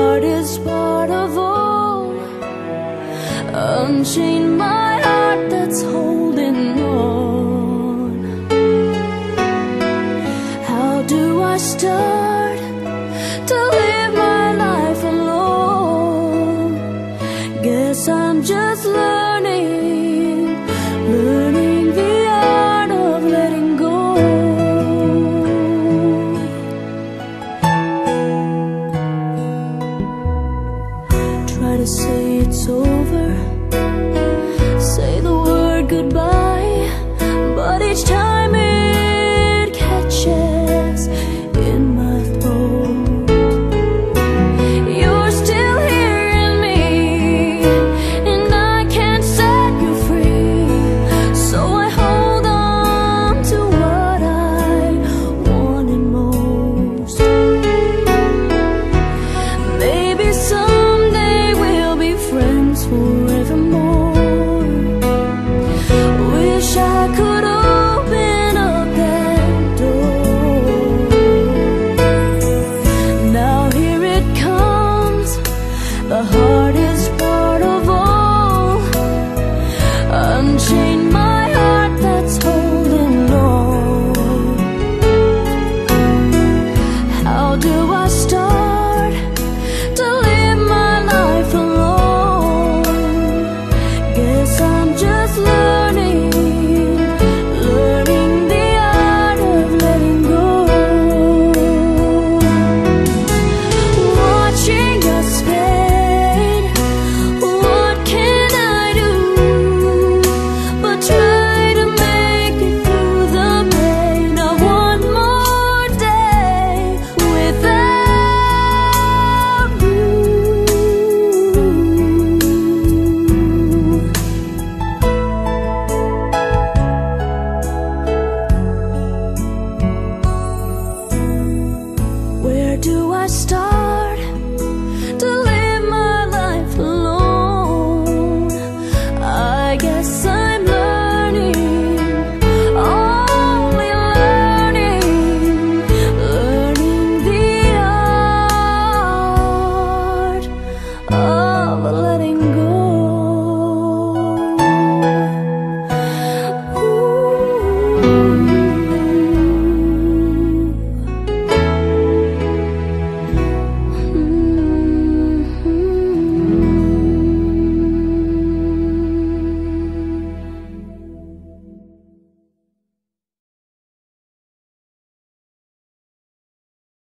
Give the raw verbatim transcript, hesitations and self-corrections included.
hardest part of all. Unchain my heart that's holding on. How do I start to live my life alone? Guess I'm just learning, learning the art of letting go. Try to say it's over, say the word goodbye, but each time it catches in my throat. You're still here in me, and I can't set you free, so I hold on to what I wanted most. Maybe someday we'll be friends forevermore. Wish I could open up that door. Now here it comes, the heart